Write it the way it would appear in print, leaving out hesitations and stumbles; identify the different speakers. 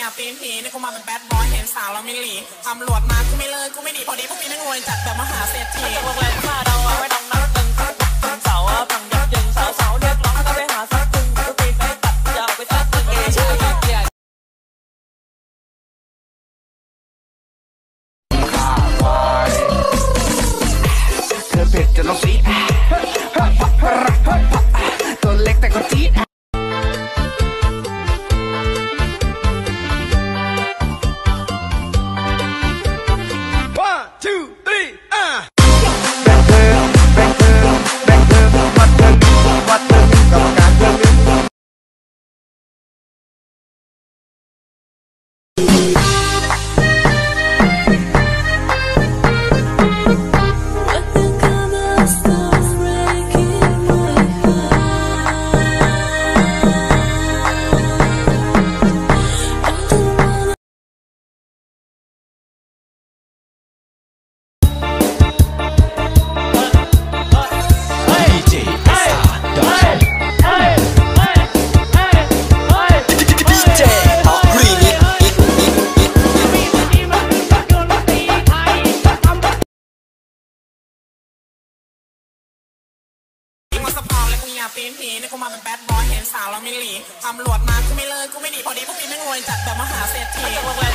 Speaker 1: ากตีนผีนี่กูมาเป็นแบดบอยเห็นสาวแล้วไม่หลีตำรวจมากูไม่เลิกกูไม่ดีพอดีพวกพี่นั่งรวยจัดแบบมหาเศรษฐีโรงแรมค่าดาวไว้ดังนักตึงเสาพังยับยึงสาวเรียกร้องก็ไปหาซักตึงกูตีไปตัดจะเอาไปซักตึงเอใช่
Speaker 2: เธอเผ็ดจนต้องซีดตัวเล็กแต่ก็จี๊ดตีนผีนี่กูมาเป็นแบดบอยเห็นสาวแล้วไม่หลีตำรวจมากูไม่เลิกกูไม่ดีพอดีพวกพี่นั่งรวยจัดแบบมหาเศรษฐี